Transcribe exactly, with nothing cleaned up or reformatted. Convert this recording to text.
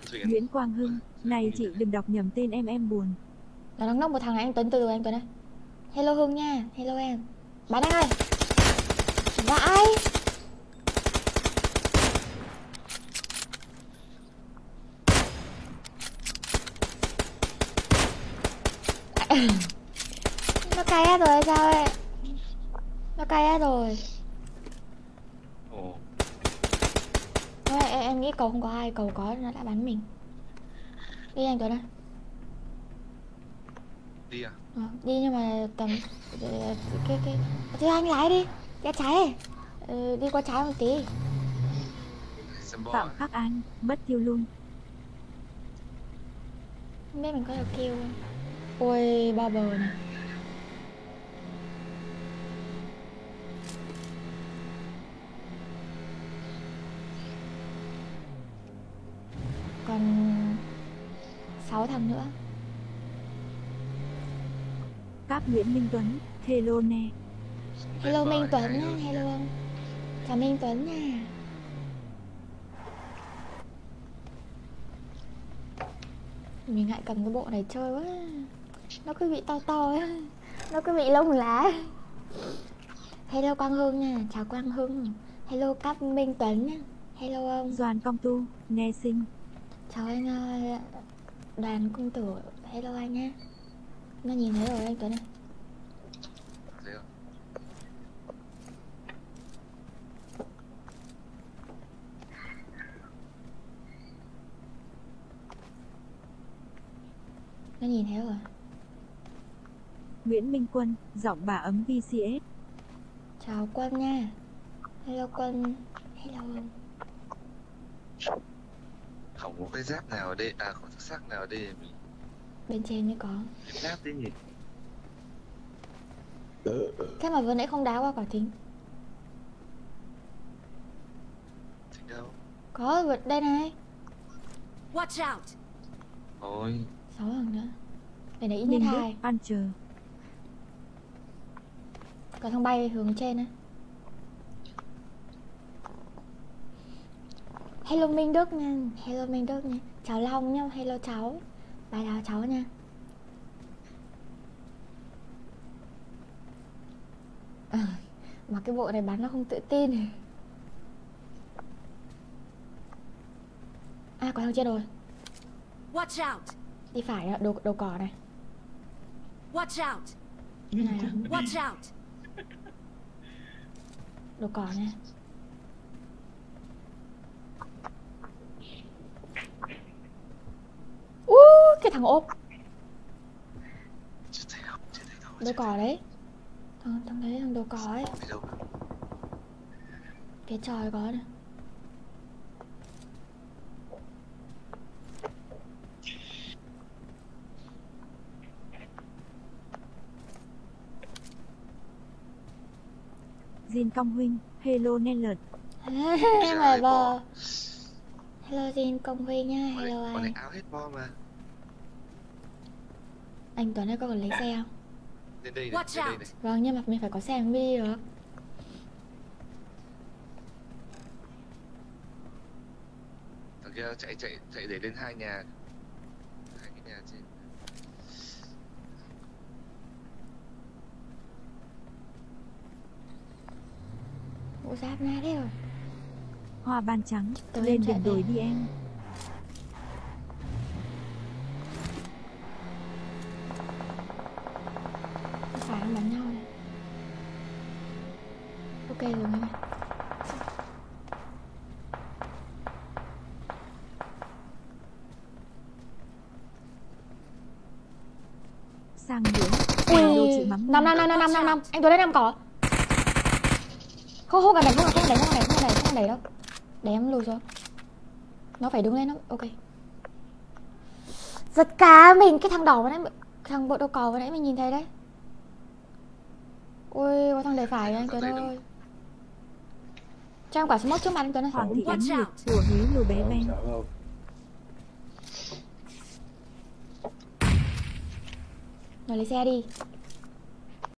Nguyễn Quang Hưng, này chị đừng đọc nhầm tên em em buồn. Nó đang nốc một thằng này, anh Tuấn từ từ anh Tuấn ơi. Hello Hưng nha, hello em. Bắn anh ơi. Vãi. Nó cay hết rồi hay sao ấy? Nó cay hết rồi. Ồ. Thôi, em, em nghĩ cầu không có ai, cầu có nó đã bắn mình. Đi anh Tuấn ơi. Đi à? Ờ, đi nhưng mà tầm cái cái cái thế anh lái đi, cái trái ờ, đi qua trái một tí. Phạm Khắc Anh, mất tiêu luôn. Không biết mình có được kill không? Ôi ba bờ này. Còn sáu thằng nữa. Cáp Nguyễn Minh Tuấn, hello nè. Hello Minh Tuấn nha, hello ông. Chào Minh Tuấn nha. Mình ngại cầm cái bộ này chơi quá. Nó cứ bị to to ấy. Nó cứ bị lông lá. Hello Quang Hưng nha, chào Quang Hưng. Hello Cáp Minh Tuấn nha. Hello ông. Doan Công Tu, nghe xinh. Chào anh Đoàn Công Tử. Hello anh nhé. Nó nhìn thấy rồi anh Tuấn ơi. Nó nhìn thấy rồi. Nguyễn Minh Quân, giọng bà ấm vê xê ét. Chào Quân nha. Hello Quân. Hello. Không có cái giáp nào ở đây, à không có sắc nào ở đây mình. Bên trên mới có. Giáp thế nhỉ? Thế mà vừa nãy không đá qua quả thính. Thính đâu? Có vượt đây này. Watch out. Ôi. Sáu thằng nữa. Bên đấy ít nhất hai. Ăn chờ. Còn thằng bay hướng trên á. Hello Minh Đức nha. Hello Minh Đức nha. Chào Long nha. Hello cháu. Bài đào cháu nha. À, mà cái bộ này bắn nó không tự tin. À có thằng trên rồi. Watch out. Đi phải đó, đầu, đầu cỏ này. Watch out. Này. Watch out. Đầu cỏ này. Ú, cái thằng ốp. Đầu cỏ đấy. Thằng, thằng đấy thằng đầu cỏ ấy. Phía tròi có này. Jin Công Huynh, hello nên lợt. Mời bò. Hello Jin Công Huynh nha, hello anh. Con này áo hết bo mà. Anh Tuấn ơi có cần lấy xe không? Lên đây này, lên đây này. Vâng nhưng mà mình phải có xe mới đi được. Thằng kia chạy chạy chạy để lên hai nhà. Hai cái nhà trên. Bộ giáp na thế rồi. Hoa ban trắng, Tôi lên đỉnh đồi đi em. Phải đang bắn nhau này. Ok rồi mấy bạn. Sang nướng. Ui, năm năm năm năm năm năm năm. Anh Tuấn đấy năm cỏ. Không không cần đẩy, không cần đẩy, không cần đẩy, không cần đẩy, không cần đẩy đâu. Để em lùi rồi. Nó phải đứng lên nó. Ok. Giật cá mình, cái thằng đỏ vừa nãy, thằng bộ đầu cò vừa nãy mình nhìn thấy đấy. Ui, có thằng đẩy phải anh Tuấn ơi. Cho em quả smoke trước mặt anh Tuấn ơi. Hoàng thị ấn lực của Huế lùa bé Ben. Rồi lấy xe đi.